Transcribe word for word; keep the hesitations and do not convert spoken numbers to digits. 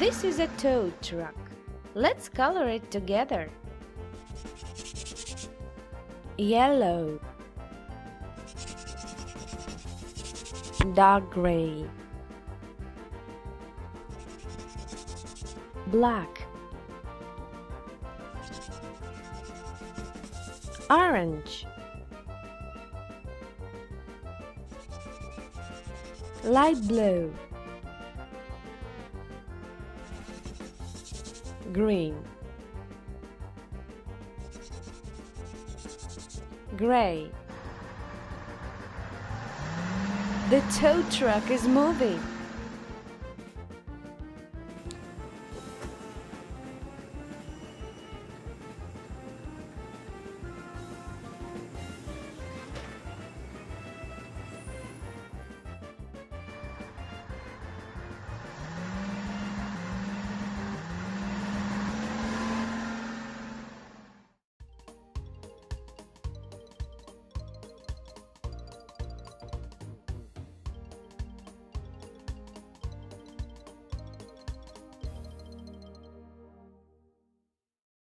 This is a tow truck. Let's color it together. Yellow, dark gray, black, orange, light blue, green, gray. The tow truck is moving.